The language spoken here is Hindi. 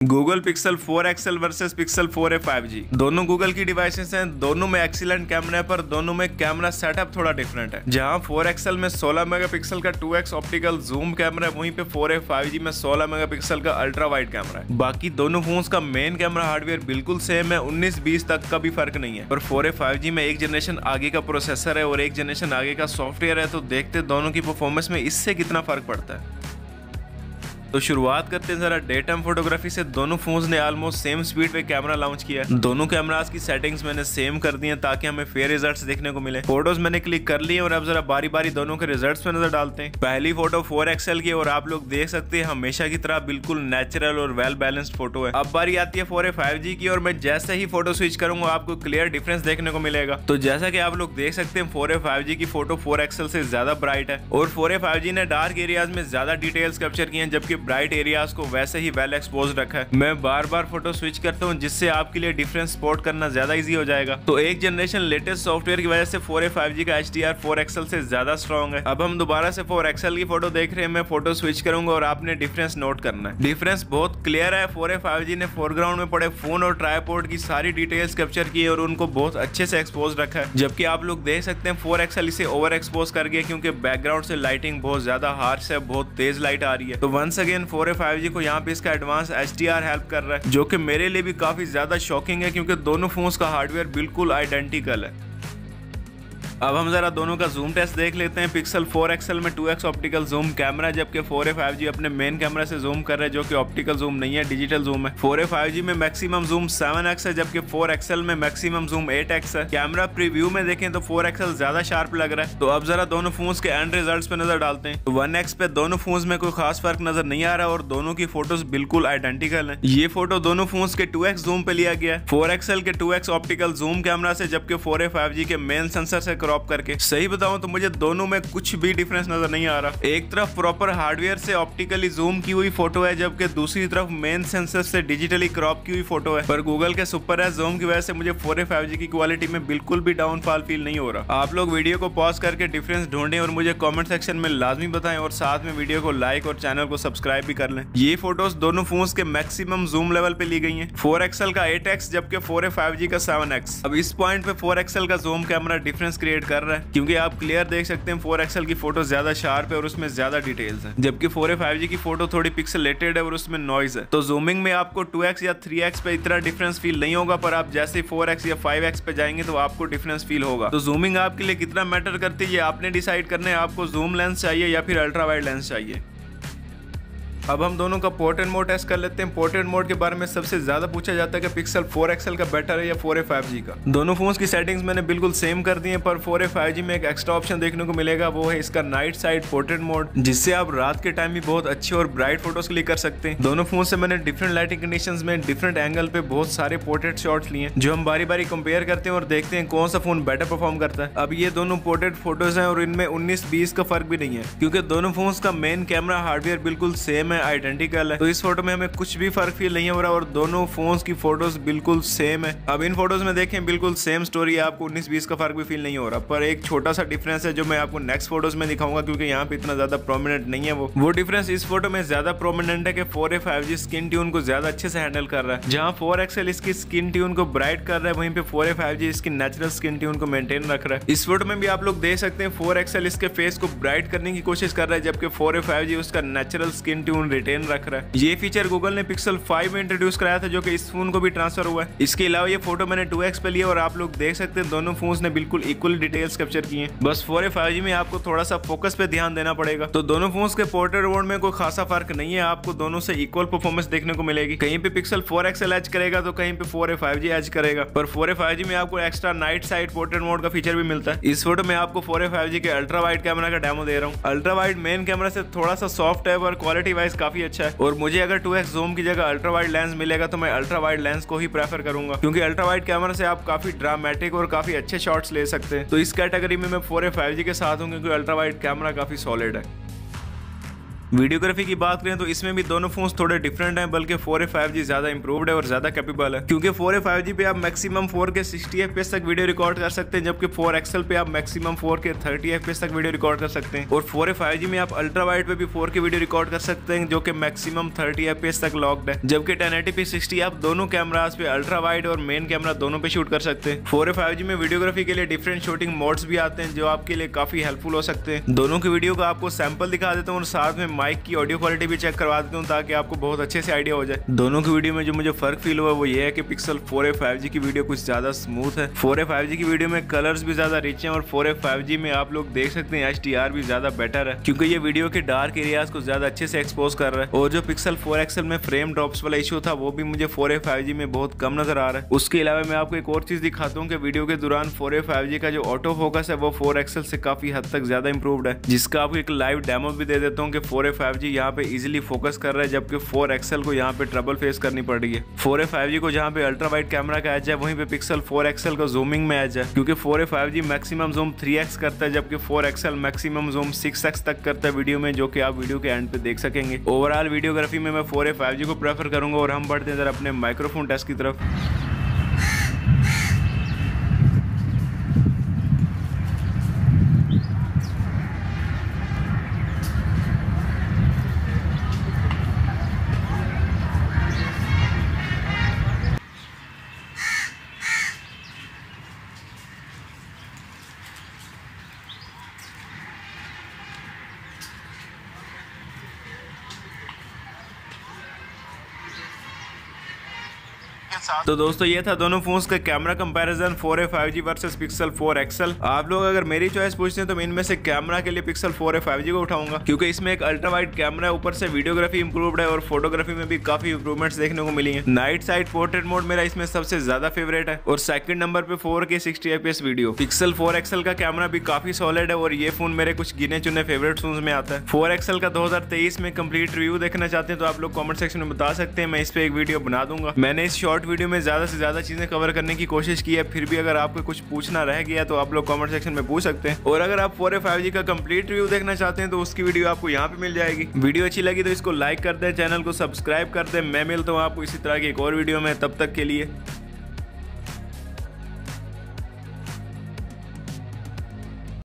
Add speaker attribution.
Speaker 1: Google pixel 4 XL versus pixel 4a 5G। दोनों गूगल की डिवाइसेस हैं, दोनों में एक्सीलेंट कैमरा है, पर दोनों में कैमरा सेटअप थोड़ा डिफरेंट है। जहां 4 एक्सएल में 16 मेगापिक्सल का 2x ऑप्टिकल जूम कैमरा है, वहीं पे 4a 5G में 16 मेगापिक्सल का अल्ट्रा वाइड कैमरा है। बाकी दोनों फोन्स का मेन कैमरा हार्डवेयर बिल्कुल सेम है, 19-20 तक का भी फर्क नहीं है। पर 4a 5G में एक जनरेशन आगे का प्रोसेसर है और एक जनरेशन आगे का सॉफ्टवेयर है, तो देखते दोनों की परफॉर्मेंस में इससे कितना फर्क पड़ता है। तो शुरुआत करते हैं जरा डे टाइम फोटोग्राफी से। दोनों फोन्स ने ऑलमोस्ट सेम स्पीड पे कैमरा लॉन्च किया है। दोनों कैमरास की सेटिंग्स मैंने सेम कर दी हैं ताकि हमें फेयर रिजल्ट्स देखने को मिले। फोटोज मैंने क्लिक कर ली और अब जरा बारी बारी दोनों के रिजल्ट्स पे नजर डालते हैं। पहली फोटो 4 एक्सएल की और आप लोग देख सकते हैं हमेशा की तरह बिल्कुल नेचुरल और वेल बैलेंस्ड फोटो है। अब बारी आती है 4a 5G की और मैं जैसे ही फोटो स्विच करूंगा आपको क्लियर डिफरेंस देखने को मिलेगा। तो जैसा कि आप लोग देख सकते हैं 4a 5G की फोटो 4 एक्सएल से ज्यादा ब्राइट है और 4a 5G ने डार्क एरियाज में ज्यादा डिटेल्स कैप्चर किए हैं, जबकि ब्राइट एरियाज को वैसे ही वेल एक्सपोज रखा है। मैं बार बार फोटो स्विच करता हूं जिससे आपके लिए डिफरेंस स्पॉट करना ज्यादा इजी हो जाएगा। तो एक जनरेशन लेटेस्ट सॉफ्टवेयर की वजह से 4a 5G का HDR 4 एक्सएल से ज्यादा स्ट्रॉन्ग है। अब हम दोबारा से 4 एक्सएल की फोटो देख रहे हैं। मैं फोटो स्विच करूंगा और आपने डिफरेंस नोट करना है। डिफरेंस बहुत क्लियर है। 4a 5G ने फोरग्राउंड में पड़े फोन और ट्राइपॉड की सारी डिटेल्स कैप्चर की और उनको बहुत अच्छे से एक्सपोज रखा है, जबकि आप लोग देख सकते हैं 4 एक्सएल इसे ओवर एक्सपोज कर गया क्योंकि बैकग्राउंड से लाइटिंग बहुत ज्यादा हार्श है, बहुत तेज लाइट आ रही है। तो वंस अगेन 4a 5G को यहाँ पे इसका एडवांस HDR हेल्प कर रहा है, जो कि मेरे लिए भी काफी ज्यादा शॉकिंग है क्योंकि दोनों फोन्स का हार्डवेयर बिल्कुल आइडेंटिकल है। अब हम जरा दोनों का जूम टेस्ट देख लेते हैं। पिक्सल 4 एक्सएल में 2x ऑप्टिकल जूम कैमरा, जबकि 4a 5G अपने मेन कैमरा से जूम कर रहा है जो कि ऑप्टिकल जूम नहीं है, डिजिटल जूम है। 4a 5G में मैक्सिमम जूम 7x है, जबकि 4 एक्सएल में मैक्सिमम जूम 8x है। कैमरा प्रीव्यू में देखें तो 4 एक्सएल ज्यादा शार्प लग रहा है। तो अब जरा दोनों फोन्स के एंड रिजल्ट्स पे नजर डालते हैं। तो 1x पे दोनों फोन्स में कोई खास फर्क नजर नहीं आ रहा और दोनों की फोटोज बिल्कुल आइडेंटिकल है। ये फोटो दोनों फोन्स के 2x जूम पे लिया गया है, 4 एक्सएल के 2x ऑप्टिकल जूम कैमरा से, जबकि 4a 5G के मेन सेंसर से क्रॉप करके। सही बताऊं तो मुझे दोनों में कुछ भी डिफरेंस नजर नहीं आ रहा। एक तरफ प्रॉपर हार्डवेयर से ऑप्टिकली जूम की हुई फोटो है, जबकि दूसरी तरफ मेन सेंसर से डिजिटली क्रॉप की हुई फोटो है। पर गूगल के सुपर एच जूम की वजह से मुझे 4a 5G की क्वालिटी में बिल्कुल भी डाउनफॉल फील नहीं हो रहा। आप लोग वीडियो को पॉज करके डिफरेंस ढूंढें और मुझे कमेंट सेक्शन में लाजमी बताएं और साथ में वीडियो को लाइक और चैनल को सब्सक्राइब भी कर लें। ये फोटोज दोनों फोन्स के मैक्सिमम जूम लेवल पे ली गई हैं। 4 एक्सएल का 8x जबकि 4a 5G का 7x। अब इस पॉइंट पे 4 एक्सएल का जूम कैमरा डिफरेंस क्रिएट कर रहा है क्योंकि आप क्लियर देख सकते हैं 4 एक्सएल की फोटो ज्यादा शार्प है और उसमें ज्यादा डिटेल्स हैं, जबकि 4a 5G की फोटो थोड़ी पिक्सेलेटेड है और उसमें नॉइज है। तो जूमिंग में आपको 2x या 3x पे इतना डिफरेंस फील नहीं होगा, पर आप जैसे 4x या 5x पे जाएंगे तो आपको डिफरेंस फील होगा। तो जूमिंग आपके लिए कितना मैटर करती है ये आपने डिसाइड करना है। आपको जूम लेंस चाहिए या फिर अल्ट्रा वाइड लेंस चाहिए। अब हम दोनों का पोर्ट्रेट मोड टेस्ट कर लेते हैं। पोर्ट्रेट मोड के बारे में सबसे ज्यादा पूछा जाता है कि पिक्सल 4 एक्सएल का बेटर है या 4a 5G का। दोनों फोन्स की सेटिंग्स मैंने बिल्कुल सेम कर दी हैं, पर 4a 5G में एक एक्स्ट्रा ऑप्शन देखने को मिलेगा, वो है इसका नाइट साइड पोर्ट्रेट मोड, जिससे आप रात के टाइम भी बहुत अच्छे और ब्राइट फोटोज क्लिक कर सकते हैं। दोनों फोन से मैंने डिफरेंट लाइटिंग कंडीशंस में डिफरेंट एंगल पे बहुत सारे पोर्ट्रेट शॉट्स लिए, जो हम बारी बारी कंपेयर करते हैं और देखते हैं कौन सा फोन बेटर परफॉर्म करता है। अब ये दोनों पोर्ट्रेट फोटोज हैं और इनमें 19-20 का फर्क भी नहीं है क्योंकि दोनों फोन्स का मेन कैमरा हार्डवेयर बिल्कुल सेम है, आइडेंटिकल है। तो इस फोटो में हमें कुछ भी फर्क फील नहीं हो रहा और दोनों फोन्स की फोटोज बिल्कुल सेम है। अब इन फोटोज में देखें बिल्कुल सेम स्टोरी है, आपको 19-20 का फर्क भी फील नहीं हो रहा, पर एक छोटा सा डिफरेंस है जो मैं आपको नेक्स्ट फोटोज में दिखाऊंगा क्योंकि यहाँ पे इतना ज्यादा प्रोमिनेंट नहीं है। वो डिफरेंस इस फोटो में ज्यादा प्रोमिनेंट है कि 4a 5G स्किन ट्यून को ज्यादा अच्छे से हैंडल कर रहा है। जहाँ 4 एक्सएल इसकी स्किन ट्यून को ब्राइट कर रहा है, वहीं पे 4a 5G इसकी नेचुरल स्किन ट्यून को मेंटेन रख रहा है। इस फोटो में भी आप लोग देख सकते हैं 4 एक्सएल इसके फेस को ब्राइट करने की कोशिश कर रहा है, जबकि 4a 5G उसका नेचुरल स्किन ट्यून रिटेन रख रहा है। ये फीचर गूगल ने पिक्सल 5 में इंट्रोड्यूस कराया था, जो कि इस फोन को भी ट्रांसफर हुआ है। इसके अलावा ये फोटो मैंने 2x पे लिया और आप लोग देख सकते हैं दोनों फोन्स ने बिल्कुल इक्वल डिटेल्स कैप्चर की हैं। बस 4a 5G में आपको थोड़ा सा फोकस पे ध्यान देना पड़ेगा। तो दोनों फोन्स के पोर्ट्रेट मोड में कोई खासा फर्क नहीं है, आपको दोनों से इक्वल परफॉर्मेंस देखने को मिलेगी। कहीं पे पिक्सल 4 एक्सएल एज करेगा तो कहीं पे 4a 5G एज करेगा, पर 4a 5G में आपको extra night sight portrait mode का फीचर भी मिलता है। इस फोटो में आपको 4a 5G के अल्ट्रा वाइड कैमरा का डेमो दे रहा हूँ। अल्ट्रा वाइड मेन कैमरा से थोड़ा सा सॉफ्ट है और क्वालिटी वाइज काफी अच्छा है, और मुझे अगर 2x जूम की जगह अल्ट्रा वाइड लेंस मिलेगा तो मैं अल्ट्रा वाइड लेंस को ही प्रेफर करूंगा, क्योंकि अल्ट्रा वाइड कैमरा से आप काफी ड्रामेटिक और काफी अच्छे शॉट्स ले सकते हैं। तो इस कैटेगरी में मैं 4a 5G के साथ हूँ क्योंकि अल्ट्रा वाइड कैमरा काफी सॉलिड है। वीडियोग्राफी की बात करें तो इसमें भी दोनों फोन थोड़े डिफरेंट हैं, बल्कि 4A 5G ज्यादा इंप्रूव्ड है और ज्यादा कैपेबल है, क्योंकि 4A 5G पे आप मैक्सिमम 4K 60 FPS तक वीडियो रिकॉर्ड कर सकते हैं, जबकि 4 XL पे आप मैक्सिमम 4K 30 FPS तक वीडियो रिकॉर्ड कर सकते हैं। और 4A 5G में आप अल्ट्रा वाइड पे भी 4K वीडियो रिकॉर्ड कर सकते हैं, जो कि मैक्सिमम 30 FPS तक लॉक्ड है, जबकि 1080p 60 आप दोनों कैमरास पे अल्ट्रा वाइड और मेन कैमरा दोनों पे शूट कर सकते हैं। 4A 5G में वीडियोग्राफी के लिए डिफरेंट शूटिंग मोड्स भी आते हैं, जो आपके लिए काफी हेल्पफुल हो सकते हैं। दोनों की वीडियो का आपको सैंपल दिखा देता हूँ और साथ में माइक की ऑडियो क्वालिटी भी चेक करवा देता हूँ, ताकि आपको बहुत अच्छे से आइडिया हो जाए। दोनों की वीडियो में जो मुझे फर्क फील हुआ वो ये है कि पिक्सल 4A 5G की वीडियो कुछ ज्यादा स्मूथ है। 4A 5G की वीडियो में कलर्स भी ज्यादा रिच हैं और 4A 5G में आप लोग देख सकते हैं HDR भी ज्यादा बेटर है, क्योंकि ये वीडियो के डार्क एरियाज को ज्यादा अच्छे से एक्सपोज कर रहा है। और जो पिक्सल 4 XL में फ्रेम ड्रॉप्स वाला इशू था वो भी मुझे 4A 5G में बहुत कम नजर आ रहा है। उसके अलावा मैं आपको एक और चीज दिखाता हूँ कि वीडियो के दौरान 4A 5G का जो ऑटो फोकस है वो 4 XL से काफी हद तक ज्यादा इंप्रूव्ड है, जिसका आपको एक लाइव डेमो भी दे देता हूँ कि 4A 5G यहाँ पे इजीली फोकस कर रहा है, जबकि 4 XL को यहाँ पे ट्रबल फेस करनी पड़ रही है। 4A 5G को जहाँ पे अल्ट्रा वाइड कैमरा का एज है, वहीं पे पिक्सल 4 XL को जूमिंग में एज है, क्योंकि 4A 5G maximum zoom 3x करता है, जबकि 4 XL मैक्सिमम जूम 6x तक करता है वीडियो में, जो कि आप वीडियो के एंड पे देख सकेंगे। ओवरऑल वीडियोग्राफी में मैं 4A 5G को प्रेफर करूंगा। और हम बढ़ते हैं जरा अपने माइक्रोफोन टेस्ट की तरफ। तो दोस्तों ये था दोनों फोन्स का camera comparison 4A 5G versus pixel 4 XL। आप लोग अगर मेरी चॉइस पूछते हैं तो मैं इनमें से कैमरा के लिए पिक्सल 4A 5G को उठाऊंगा, क्योंकि इसमें एक अल्ट्रा वाइड कैमरा है, ऊपर से वीडियोग्राफी इंप्रूव्ड है और फोटोग्राफी में भी काफी इंप्रूवमेंट्स देखने को मिली है। नाइट साइड पोर्ट्रेट मोड मेरा इसमें सबसे ज्यादा फेवरेट है और सेकंड नंबर पे 4K 60 FPS वीडियो। पिक्सल 4 XL का कैमरा भी काफी सॉलिड है और ये फोन मेरे कुछ गिने चुने फेवरेट फोन में आता है। 4 XL का 2023 में कंप्लीट रिव्यू देखना चाहते हैं तो आप लोग कमेंट सेक्शन में बता सकते हैं, मैं इस पे एक वीडियो बना दूंगा। मैंने इस शॉर्ट वीडियो में ज्यादा से ज्यादा चीजें कवर करने की कोशिश की है, फिर भी अगर आपको कुछ पूछना रह गया तो आप लोग कमेंट सेक्शन में पूछ सकते हैं। और अगर आप 4A 5G का कंप्लीट रिव्यू देखना चाहते हैं तो उसकी वीडियो आपको यहाँ पे मिल जाएगी। वीडियो अच्छी लगी तो इसको लाइक कर दें, चैनल को सब्सक्राइब कर दें। मैं मिलता हूँ आपको इसी तरह की एक और वीडियो में, तब तक के लिए